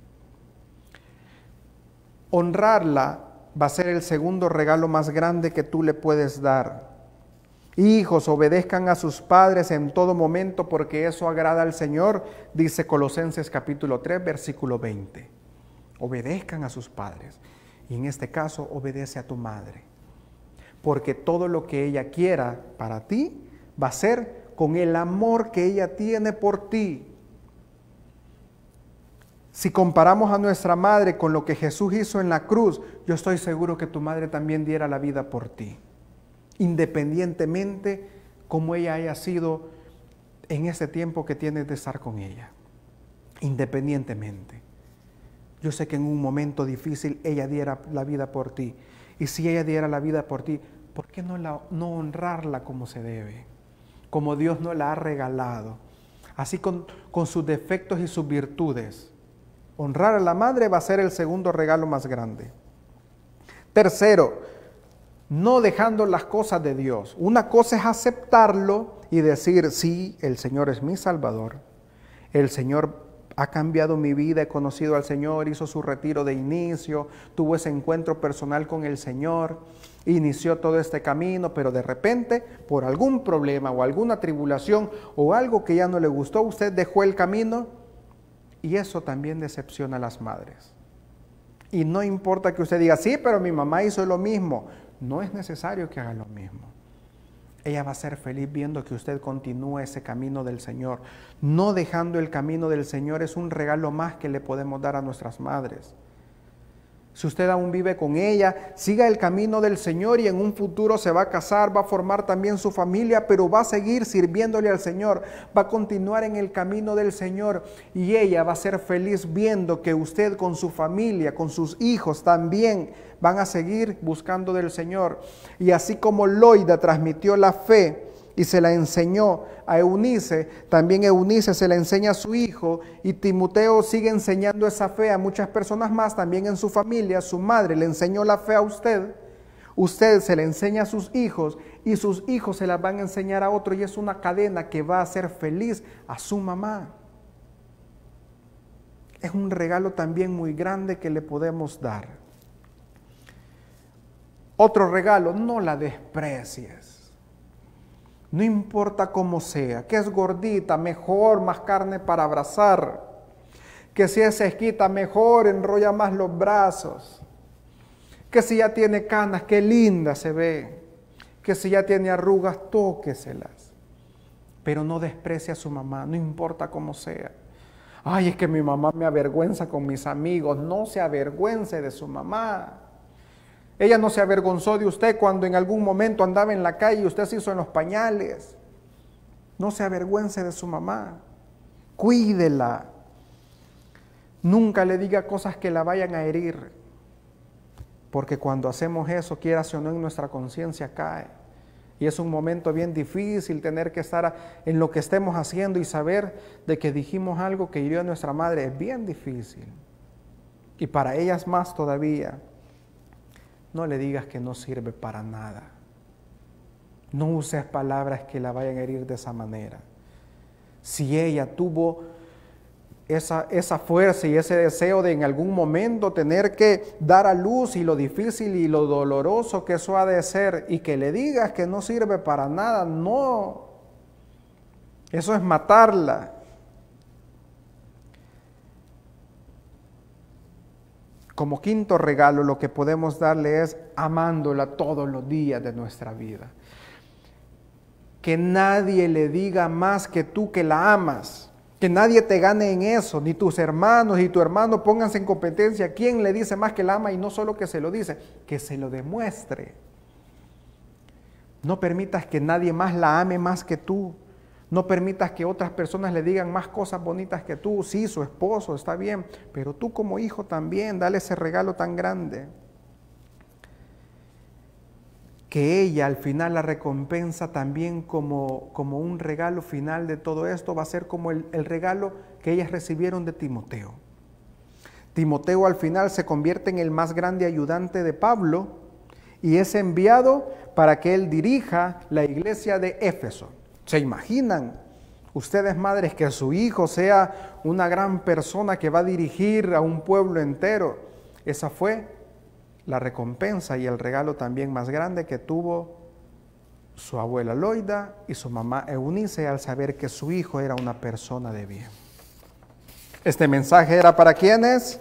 Honrarla va a ser el segundo regalo más grande que tú le puedes dar. Hijos, obedezcan a sus padres en todo momento porque eso agrada al Señor, dice Colosenses capítulo 3, versículo 20. Obedezcan a sus padres. Y en este caso, obedece a tu madre. Porque todo lo que ella quiera para ti va a ser con el amor que ella tiene por ti. Si comparamos a nuestra madre con lo que Jesús hizo en la cruz, yo estoy seguro que tu madre también diera la vida por ti, independientemente como ella haya sido en ese tiempo que tienes de estar con ella. Independientemente. Yo sé que en un momento difícil ella diera la vida por ti. Y si ella diera la vida por ti, ¿por qué no honrarla como se debe? Como Dios nos la ha regalado. Así con sus defectos y sus virtudes. Honrar a la madre va a ser el segundo regalo más grande. Tercero, no dejando las cosas de Dios. Una cosa es aceptarlo y decir, sí, el Señor es mi Salvador. El Señor ha cambiado mi vida, he conocido al Señor, hizo su retiro de inicio, tuvo ese encuentro personal con el Señor, inició todo este camino, pero de repente, por algún problema o alguna tribulación o algo que ya no le gustó, usted dejó el camino. Y eso también decepciona a las madres. Y no importa que usted diga, sí, pero mi mamá hizo lo mismo. No es necesario que haga lo mismo. Ella va a ser feliz viendo que usted continúe ese camino del Señor. No dejando el camino del Señor es un regalo más que le podemos dar a nuestras madres. Si usted aún vive con ella, siga el camino del Señor y en un futuro se va a casar, va a formar también su familia, pero va a seguir sirviéndole al Señor, va a continuar en el camino del Señor y ella va a ser feliz viendo que usted con su familia, con sus hijos también van a seguir buscando del Señor. Y así como Loida transmitió la fe y se la enseñó a Eunice, también Eunice se la enseña a su hijo y Timoteo sigue enseñando esa fe a muchas personas más, también en su familia. Su madre le enseñó la fe a usted, usted se la enseña a sus hijos y sus hijos se la van a enseñar a otro y es una cadena que va a hacer feliz a su mamá. Es un regalo también muy grande que le podemos dar. Otro regalo, no la desprecies. No importa cómo sea, que es gordita, mejor, más carne para abrazar. Que si es esquita, mejor, enrolla más los brazos. Que si ya tiene canas, qué linda se ve. Que si ya tiene arrugas, tóqueselas. Pero no desprecie a su mamá, no importa cómo sea. Ay, es que mi mamá me avergüenza con mis amigos. No se avergüence de su mamá. Ella no se avergonzó de usted cuando en algún momento andaba en la calle y usted se hizo en los pañales. No se avergüence de su mamá. Cuídela. Nunca le diga cosas que la vayan a herir. Porque cuando hacemos eso, quieras o no, en nuestra conciencia cae. Y es un momento bien difícil tener que estar en lo que estemos haciendo y saber de que dijimos algo que hirió a nuestra madre. Es bien difícil. Y para ellas más todavía. No le digas que no sirve para nada. No uses palabras que la vayan a herir de esa manera. Si ella tuvo esa fuerza y ese deseo de en algún momento tener que dar a luz, y lo difícil y lo doloroso que eso ha de ser, y que le digas que no sirve para nada, no, eso es matarla. Como quinto regalo, lo que podemos darle es amándola todos los días de nuestra vida. Que nadie le diga más que tú que la amas. Que nadie te gane en eso, ni tus hermanos y tu hermano pónganse en competencia. ¿Quién le dice más que la ama? Y no solo que se lo dice, que se lo demuestre. No permitas que nadie más la ame más que tú. No permitas que otras personas le digan más cosas bonitas que tú. Sí, su esposo está bien, pero tú como hijo también, dale ese regalo tan grande. Que ella al final la recompensa también como un regalo final de todo esto va a ser como el regalo que ellas recibieron de Timoteo. Timoteo al final se convierte en el más grande ayudante de Pablo y es enviado para que él dirija la iglesia de Éfeso. ¿Se imaginan ustedes, madres, que su hijo sea una gran persona que va a dirigir a un pueblo entero? Esa fue la recompensa y el regalo también más grande que tuvo su abuela Loida y su mamá Eunice al saber que su hijo era una persona de bien. Este mensaje era para ¿quiénes?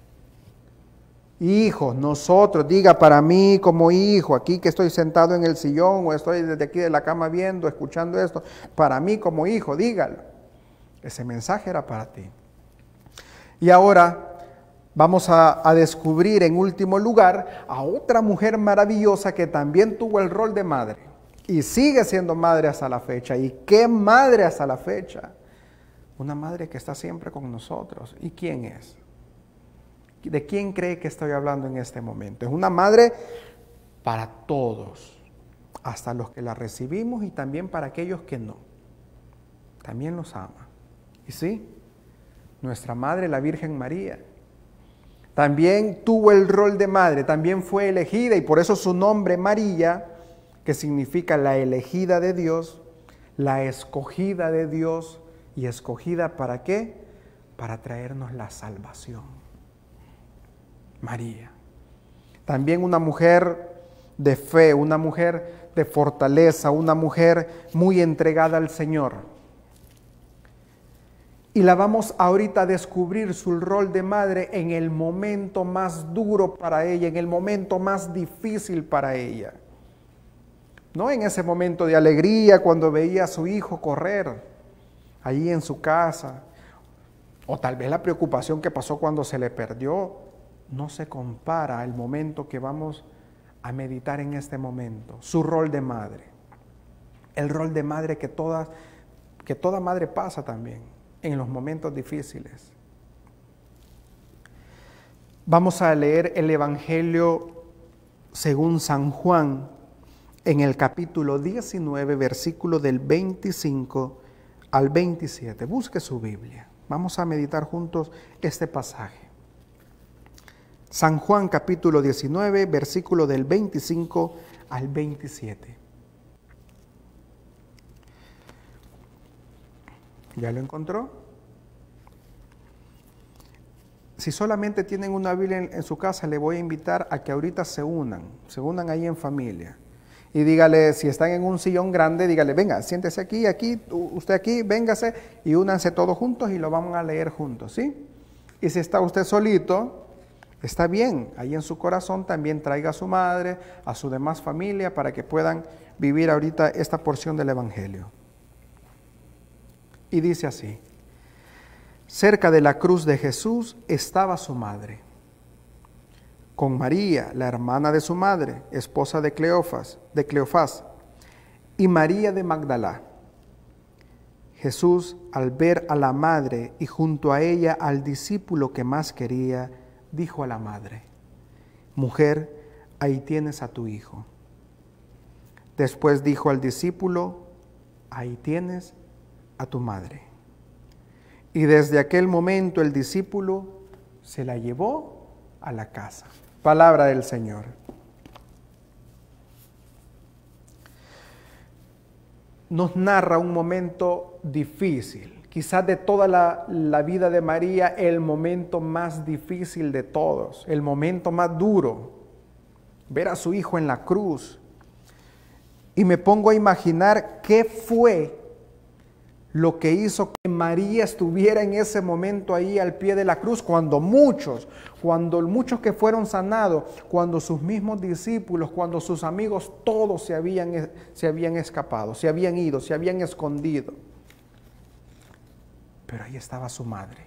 Hijos, nosotros, diga para mí como hijo, aquí que estoy sentado en el sillón o estoy desde aquí de la cama viendo, escuchando esto, para mí como hijo, dígalo. Ese mensaje era para ti. Y ahora vamos a descubrir en último lugar a otra mujer maravillosa que también tuvo el rol de madre y sigue siendo madre hasta la fecha. ¿Y qué madre hasta la fecha? Una madre que está siempre con nosotros. ¿Y quién es? ¿De quién cree que estoy hablando en este momento? Es una madre para todos, hasta los que la recibimos y también para aquellos que no. También los ama. ¿Y sí? Nuestra madre, la Virgen María, también tuvo el rol de madre, también fue elegida y por eso su nombre María, que significa la elegida de Dios, la escogida de Dios. ¿Y escogida para qué? Para traernos la salvación. María. También una mujer de fe, una mujer de fortaleza, una mujer muy entregada al Señor. Y la vamos ahorita a descubrir su rol de madre en el momento más duro para ella, en el momento más difícil para ella. No en ese momento de alegría cuando veía a su hijo correr allí en su casa, o tal vez la preocupación que pasó cuando se le perdió. No se compara al momento que vamos a meditar en este momento. Su rol de madre. El rol de madre que toda madre pasa también en los momentos difíciles. Vamos a leer el Evangelio según San Juan en el capítulo 19, versículo del 25 al 27. Busque su Biblia. Vamos a meditar juntos este pasaje. San Juan capítulo 19, versículo del 25 al 27. ¿Ya lo encontró? Si solamente tienen una Biblia en su casa, le voy a invitar a que ahorita se unan ahí en familia. Y dígale, si están en un sillón grande, dígale, venga, siéntese aquí, usted aquí, véngase y únanse todos juntos y lo vamos a leer juntos, ¿sí? Y si está usted solito, está bien, ahí en su corazón también traiga a su madre, a su demás familia, para que puedan vivir ahorita esta porción del Evangelio. Y dice así: cerca de la cruz de Jesús estaba su madre, con María, la hermana de su madre, esposa de Cleofás, y María de Magdalá. Jesús, al ver a la madre y junto a ella al discípulo que más quería, dijo a la madre: mujer, ahí tienes a tu hijo. Después dijo al discípulo: ahí tienes a tu madre. Y desde aquel momento el discípulo se la llevó a la casa. Palabra del Señor. Nos narra un momento difícil. quizás de toda la vida de María, el momento más difícil de todos, el momento más duro, ver a su hijo en la cruz. Y me pongo a imaginar qué fue lo que hizo que María estuviera en ese momento ahí al pie de la cruz, cuando muchos que fueron sanados, cuando sus mismos discípulos, cuando sus amigos, todos se habían escapado, se habían ido, se habían escondido. Pero ahí estaba su madre,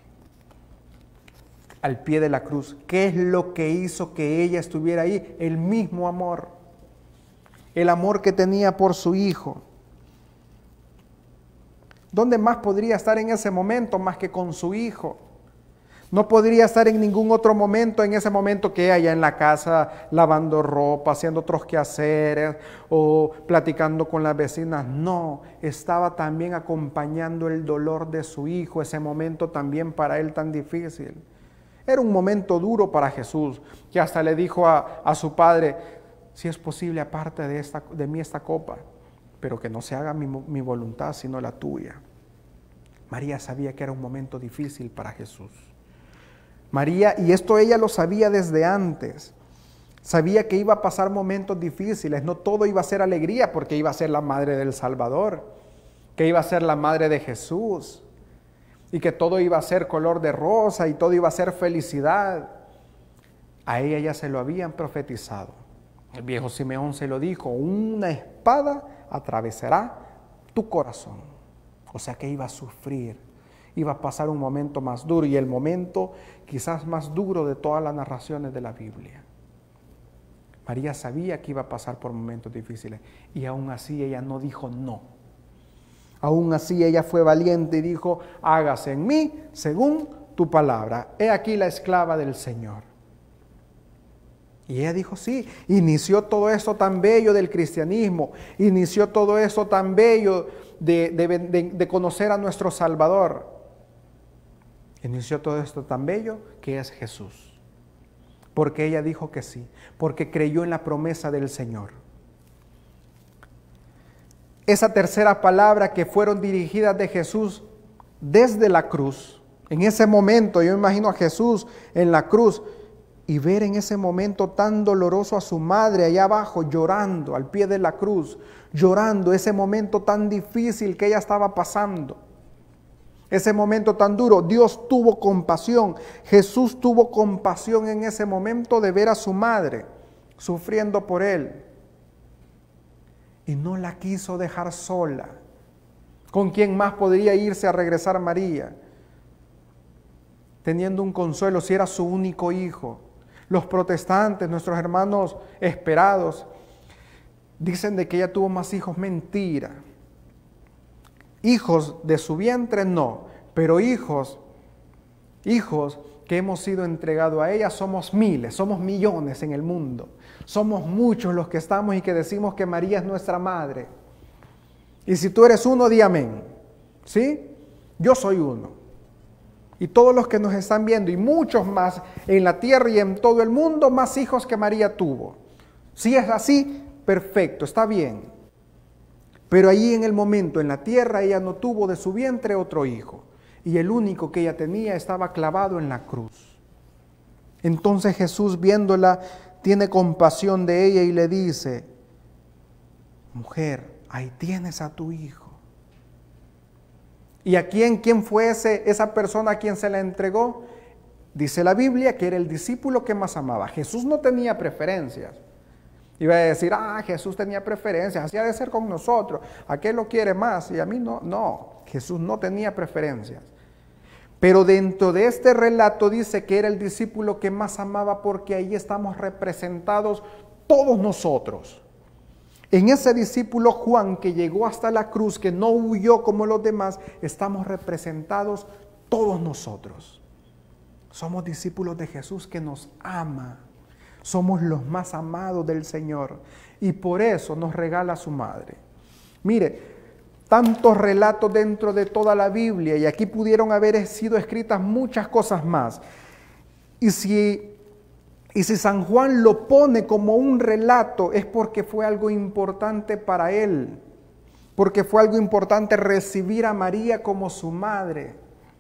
al pie de la cruz. ¿Qué es lo que hizo que ella estuviera ahí? El mismo amor, el amor que tenía por su hijo. ¿Dónde más podría estar en ese momento más que con su hijo? No podría estar en ningún otro momento, en ese momento que allá en la casa lavando ropa, haciendo otros quehaceres o platicando con las vecinas. No, estaba también acompañando el dolor de su hijo, ese momento también para él tan difícil. Era un momento duro para Jesús, que hasta le dijo a su padre: si es posible, aparte de mí esta copa, pero que no se haga mi voluntad, sino la tuya. María sabía que era un momento difícil para Jesús. María, y esto ella lo sabía desde antes, sabía que iba a pasar momentos difíciles, no todo iba a ser alegría, porque iba a ser la madre del Salvador, que iba a ser la madre de Jesús, y que todo iba a ser color de rosa, y todo iba a ser felicidad. A ella ya se lo habían profetizado. El viejo Simeón se lo dijo: una espada atravesará tu corazón. O sea que iba a sufrir, iba a pasar un momento más duro, y el momento quizás más duro de todas las narraciones de la Biblia. María sabía que iba a pasar por momentos difíciles, y aún así ella no dijo no. Aún así ella fue valiente y dijo: hágase en mí según tu palabra. He aquí la esclava del Señor. Y ella dijo sí. Inició todo esto tan bello del cristianismo, inició todo esto tan bello de conocer a nuestro Salvador. Inició todo esto tan bello que es Jesús. Porque ella dijo que sí, porque creyó en la promesa del Señor. Esa tercera palabra que fueron dirigidas de Jesús desde la cruz. En ese momento yo imagino a Jesús en la cruz y ver en ese momento tan doloroso a su madre allá abajo llorando al pie de la cruz, llorando ese momento tan difícil que ella estaba pasando. Ese momento tan duro, Dios tuvo compasión, Jesús tuvo compasión en ese momento de ver a su madre sufriendo por él. Y no la quiso dejar sola. ¿Con quién más podría irse a regresar María? Teniendo un consuelo si era su único hijo. Los protestantes, nuestros hermanos esperados, dicen de que ella tuvo más hijos. Mentira. Hijos de su vientre no, pero hijos que hemos sido entregados a ella somos miles, somos millones en el mundo. Somos muchos los que estamos y que decimos que María es nuestra madre. Y si tú eres uno, di amén. ¿Sí? Yo soy uno. Y todos los que nos están viendo, y muchos más en la tierra y en todo el mundo, más hijos que María tuvo. Si es así, perfecto, está bien. Pero ahí en el momento, en la tierra, ella no tuvo de su vientre otro hijo. Y el único que ella tenía estaba clavado en la cruz. Entonces Jesús, viéndola, tiene compasión de ella y le dice: mujer, ahí tienes a tu hijo. ¿Y a quién fue esa persona a quien se la entregó? Dice la Biblia que era el discípulo que más amaba. Jesús no tenía preferencias. Iba a decir: Jesús tenía preferencias, así ha de ser con nosotros. ¿A qué lo quiere más? Y a mí no. No, Jesús no tenía preferencias. Pero dentro de este relato dice que era el discípulo que más amaba, porque ahí estamos representados todos nosotros. En ese discípulo Juan que llegó hasta la cruz, que no huyó como los demás, estamos representados todos nosotros. Somos discípulos de Jesús que nos ama. Somos los más amados del Señor. Y por eso nos regala a su madre. Mire, tantos relatos dentro de toda la Biblia, y aquí pudieron haber sido escritas muchas cosas más. Y si San Juan lo pone como un relato, es porque fue algo importante para él. porque fue algo importante recibir a María como su madre.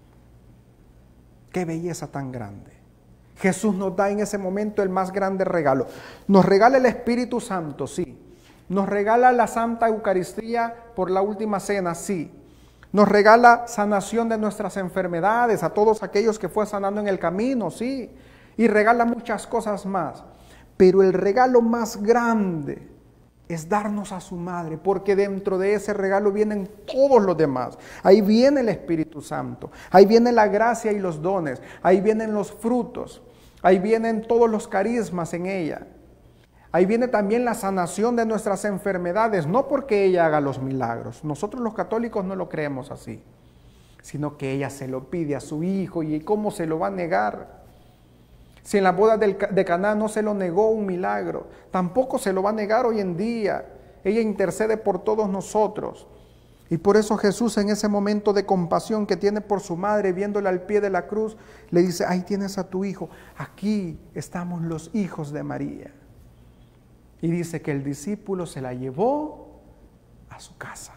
¡Qué belleza tan grande! Jesús nos da en ese momento el más grande regalo. Nos regala el Espíritu Santo, sí. Nos regala la Santa Eucaristía por la última cena, sí. Nos regala sanación de nuestras enfermedades a todos aquellos que fue sanando en el camino, sí. Y regala muchas cosas más. Pero el regalo más grande es darnos a su madre, porque dentro de ese regalo vienen todos los demás. Ahí viene el Espíritu Santo, ahí viene la gracia y los dones, ahí vienen los frutos, ahí vienen todos los carismas en ella. Ahí viene también la sanación de nuestras enfermedades, no porque ella haga los milagros. Nosotros los católicos no lo creemos así, sino que ella se lo pide a su hijo. ¿Y cómo se lo va a negar? Si en la boda de Caná no se lo negó un milagro, tampoco se lo va a negar hoy en día. Ella intercede por todos nosotros. Y por eso Jesús, en ese momento de compasión que tiene por su madre, viéndola al pie de la cruz, le dice: ahí tienes a tu hijo, aquí estamos los hijos de María. Y dice que el discípulo se la llevó a su casa.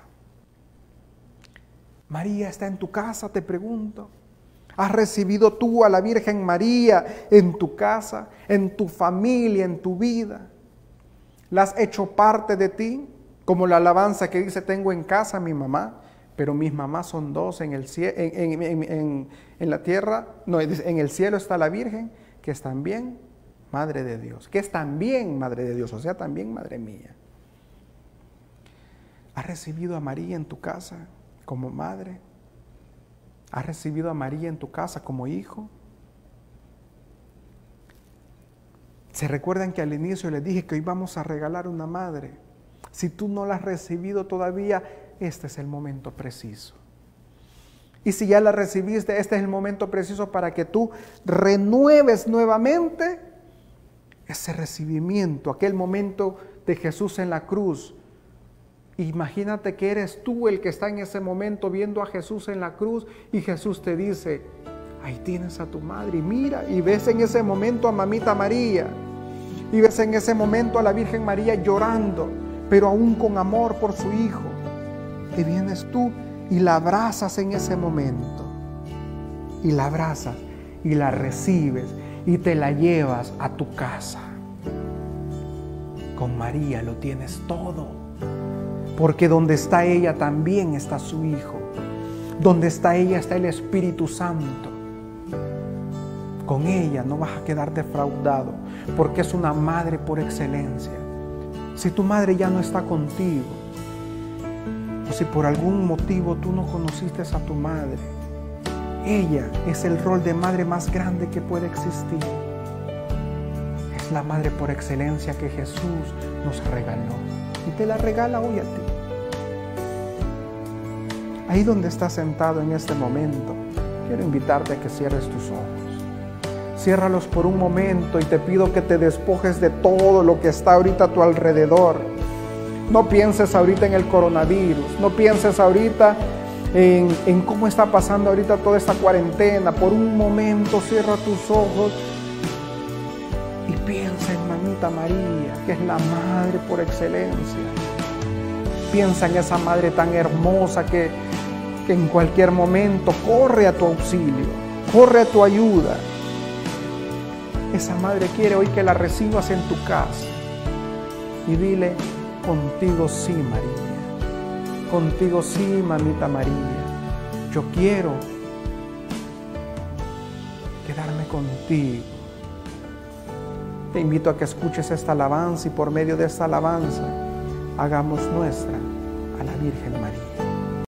María está en tu casa, te pregunto. ¿Has recibido tú a la Virgen María en tu casa, en tu familia, en tu vida? ¿La has hecho parte de ti? Como la alabanza que dice: tengo en casa a mi mamá, pero mis mamás son dos en el cielo, en la tierra. No, en el cielo está la Virgen, que es también Madre de Dios, que es también Madre de Dios, o sea, también Madre mía. ¿Has recibido a María en tu casa como madre? ¿Has recibido a María en tu casa como hijo? ¿Se recuerdan que al inicio les dije que hoy vamos a regalar una madre? Si tú no la has recibido todavía, este es el momento preciso. Y si ya la recibiste, este es el momento preciso para que tú renueves nuevamente ese recibimiento, aquel momento de Jesús en la cruz. Imagínate que eres tú el que está en ese momento viendo a Jesús en la cruz y Jesús te dice: ahí tienes a tu madre. Y mira, y ves en ese momento a mamita María, y ves en ese momento a la Virgen María llorando, pero aún con amor por su hijo. Y vienes tú y la abrazas en ese momento, y la abrazas y la recibes y te la llevas a tu casa. Con María lo tienes todo. Porque donde está ella también está su Hijo. Donde está ella está el Espíritu Santo. Con ella no vas a quedar defraudado, porque es una madre por excelencia. Si tu madre ya no está contigo, o si por algún motivo tú no conociste a tu madre, ella es el rol de madre más grande que puede existir. Es la madre por excelencia que Jesús nos regaló. Y te la regala hoy a ti. Ahí donde estás sentado en este momento, quiero invitarte a que cierres tus ojos. Ciérralos por un momento y te pido que te despojes de todo lo que está ahorita a tu alrededor. No pienses ahorita en el coronavirus, no pienses ahorita en cómo está pasando ahorita toda esta cuarentena. Por un momento cierra tus ojos y piensa en mamita María, que es la madre por excelencia. Piensa en esa madre tan hermosa que en cualquier momento corre a tu auxilio, corre a tu ayuda. Esa madre quiere hoy que la recibas en tu casa y dile: contigo sí, María, contigo sí, mamita María. Yo quiero quedarme contigo. Te invito a que escuches esta alabanza y por medio de esta alabanza hagamos nuestra a la Virgen María.